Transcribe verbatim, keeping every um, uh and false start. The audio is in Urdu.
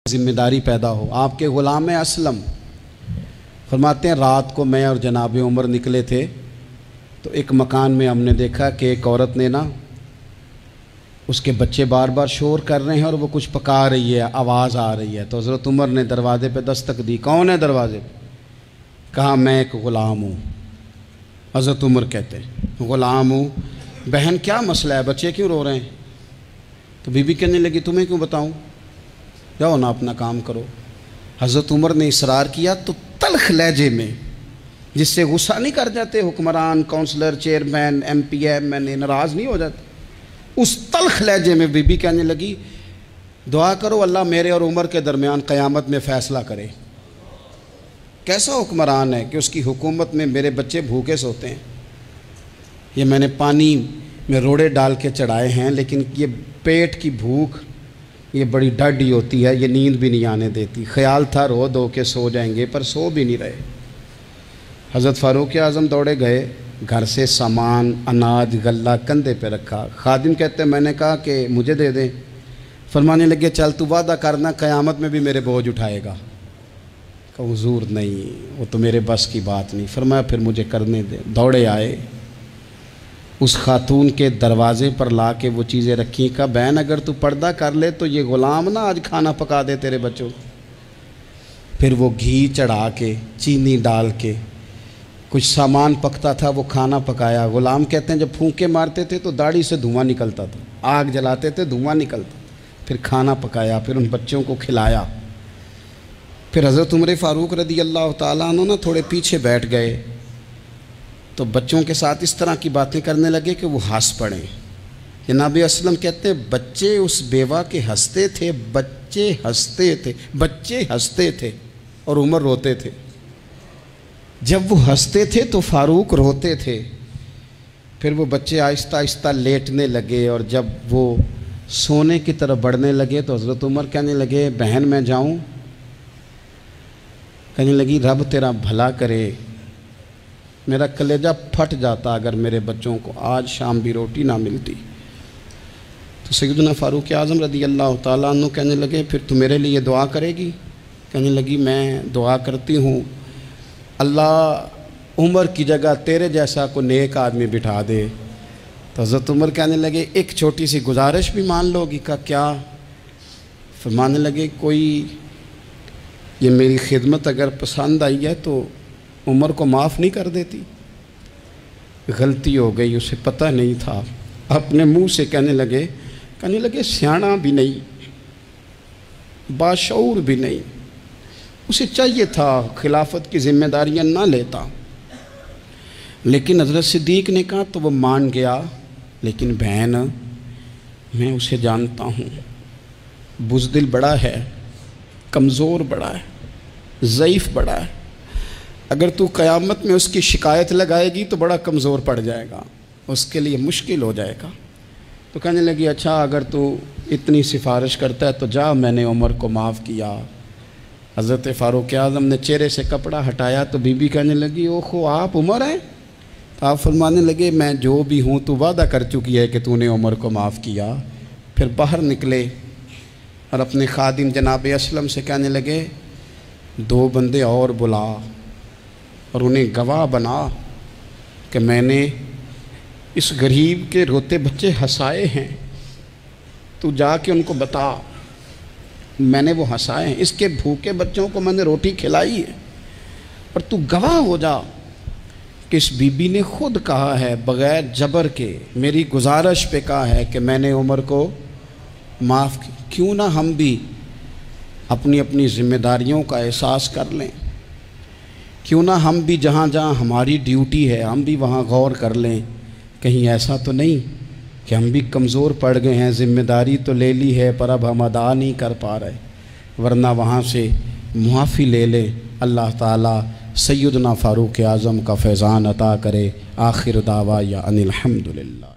ذمہ داری پیدا ہو۔ آپ کے غلام اسلم فرماتے ہیں رات کو میں اور جناب عمر نکلے تھے تو ایک مکان میں ہم نے دیکھا کہ ایک عورت نے نا اس کے بچے بار بار شور کر رہے ہیں اور وہ کچھ پکا رہی ہے، آواز آ رہی ہے۔ تو حضرت عمر نے دروازے پہ دستک دی، کون ہے دروازے پہ؟ کہا میں ایک غلام ہوں۔ حضرت عمر کہتے ہیں غلام ہوں، بہن کیا مسئلہ ہے، بچے کیوں رو رہے ہیں؟ تو بی بی کہنے لگی تمہیں کیوں بتاؤں، جاؤ نا اپنا کام کرو۔ حضرت عمر نے اصرار کیا تو تلخ لہجے میں، جس سے غصہ نہیں کر جاتے حکمران، councillor, chairman, M P M N A ناراض نہیں ہو جاتے، اس تلخ لہجے میں بی بی کہنے لگی دعا کرو اللہ میرے اور عمر کے درمیان قیامت میں فیصلہ کرے۔ کیسا حکمران ہے کہ اس کی حکومت میں میرے بچے بھوکے سوتے ہیں، یہ میں نے پانی میں روڑے ڈال کے چڑھائے ہیں، لیکن یہ پیٹ کی بھوک یہ بڑی ڈاڈی ہوتی ہے، یہ نیند بھی نہیں آنے دیتی۔ خیال تھا رو دو کے سو جائیں گے پر سو بھی نہیں رہے۔ حضرت فاروق اعظم دوڑے گئے، گھر سے سامان اناج غلہ کندھے پہ رکھا۔ خادم کہتے ہیں میں نے کہا کہ مجھے دے دیں، فرمانے لگے چل تو وعدہ کرنا قیامت میں بھی میرے بوجھ اٹھائے گا۔ کہا حضور نہیں، وہ تو میرے بس کی بات نہیں۔ فرمایا پھر مجھے کرنے دے۔ دوڑے آئے، اس خاتون کے دروازے پر لا کے وہ چیزیں رکھیں، کہا بہن اگر تو پردہ کر لے تو یہ غلام نا آج کھانا پکا دے تیرے بچوں۔ پھر وہ گھی چڑھا کے چینی ڈال کے کچھ سامان پکتا تھا وہ کھانا پکایا۔ غلام کہتے ہیں جب پھونکے مارتے تھے تو داڑھی سے دھواں نکلتا تھا، آگ جلاتے تھے دھواں نکلتا، پھر کھانا پکایا، پھر ان بچوں کو کھلایا۔ پھر حضرت عمر فاروق رضی اللہ تعالیٰ عنہ نا تھوڑے پیچھے بیٹھ گئے تو بچوں کے ساتھ اس طرح کی باتیں کرنے لگے کہ وہ ہنس پڑیں۔ جناب اسلم کہتے ہیں بچے اس بیوہ کے ہنستے تھے، بچے ہنستے تھے بچے ہنستے تھے اور عمر روتے تھے۔ جب وہ ہنستے تھے تو فاروق روتے تھے۔ پھر وہ بچے آہستہ آہستہ لیٹنے لگے اور جب وہ سونے کی طرف بڑھنے لگے تو حضرت عمر کہنے لگے بہن میں جاؤں؟ کہنے لگی رب تیرا بھلا کرے، میرا کلیجہ پھٹ جاتا اگر میرے بچوں کو آج شام بھی روٹی نہ ملتی۔ تو سیدنا فاروق اعظم رضی اللہ تعالیٰ عنہ کہنے لگے پھر تو میرے لیے دعا کرے گی؟ کہنے لگی میں دعا کرتی ہوں اللہ عمر کی جگہ تیرے جیسا کو نیک آدمی بٹھا دے۔ تو حضرت عمر کہنے لگے ایک چھوٹی سی گزارش بھی مان لو گی؟ کا کیا؟ فرمانے لگے کوئی یہ میری خدمت اگر پسند آئی ہے تو عمر کو معاف نہیں کر دیتی؟ غلطی ہو گئی، اسے پتہ نہیں تھا۔ اپنے منہ سے کہنے لگے کہنے لگے سیاںا بھی نہیں، باشعور بھی نہیں، اسے چاہیے تھا خلافت کی ذمہ داریاں نہ لیتا۔ لیکن حضرت صدیق نے کہا تو وہ مان گیا، لیکن بہن میں اسے جانتا ہوں، بزدل بڑا ہے، کمزور بڑا ہے، ضعیف بڑا ہے، اگر تو قیامت میں اس کی شکایت لگائے گی تو بڑا کمزور پڑ جائے گا، اس کے لیے مشکل ہو جائے گا۔ تو کہنے لگی اچھا اگر تو اتنی سفارش کرتا ہے تو جا، میں نے عمر کو معاف کیا۔ حضرت فاروق اعظم نے چہرے سے کپڑا ہٹایا تو بی بی کہنے لگی او خو آپ عمر ہیں؟ تو آپ فرمانے لگے میں جو بھی ہوں تو وعدہ کر چکی ہے کہ تو نے عمر کو معاف کیا۔ پھر باہر نکلے اور اپنے خادم جناب اسلم سے کہنے لگے دو بندے اور بلا اور انہیں گواہ بنا کہ میں نے اس غریب کے روتے بچے ہنسائے ہیں، تو جا کے ان کو بتا میں نے وہ ہنسائے ہیں، اس کے بھوکے بچوں کو میں نے روٹی کھلائی ہے، اور تو گواہ ہو جا کہ اس بی بی نے خود کہا ہے بغیر جبر کے، میری گزارش پہ کہا ہے کہ میں نے عمر کو معاف کی۔ کیوں نہ ہم بھی اپنی اپنی ذمہ داریوں کا احساس کر لیں، کیوں نہ ہم بھی جہاں جہاں ہماری ڈیوٹی ہے ہم بھی وہاں غور کر لیں، کہیں ایسا تو نہیں کہ ہم بھی کمزور پڑ گئے ہیں، ذمہ داری تو لے لی ہے پر اب ہم ادا نہیں کر پا رہے، ورنہ وہاں سے معافی لے لیں۔ اللہ تعالیٰ سیدنا فاروق اعظم کا فیضان عطا کرے۔ آخر دعوایا ان الحمدللہ۔